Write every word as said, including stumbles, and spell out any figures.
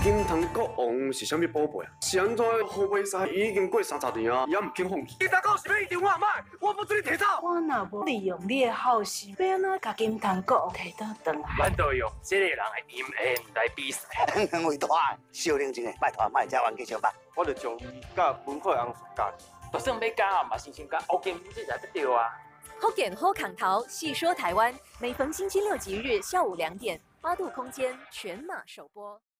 金汤国王是啥物宝贝啊？是安怎好买衫已经过三十年啊，也唔肯放弃。你大狗是要一定我买，我不准你摕走。 我若无利用你的好心，要安怎甲金汤国王摕倒转来？ 咱都用这个人的 M N 来比赛。 两位大小认真的，拜托卖这玩继续吧。 我就将伊甲文化艺术家， 就算要加嘛，先先加欧金这才不对啊。 福建好康头，细说台湾，每逢星期六及日下午两点，八度空间全马首播。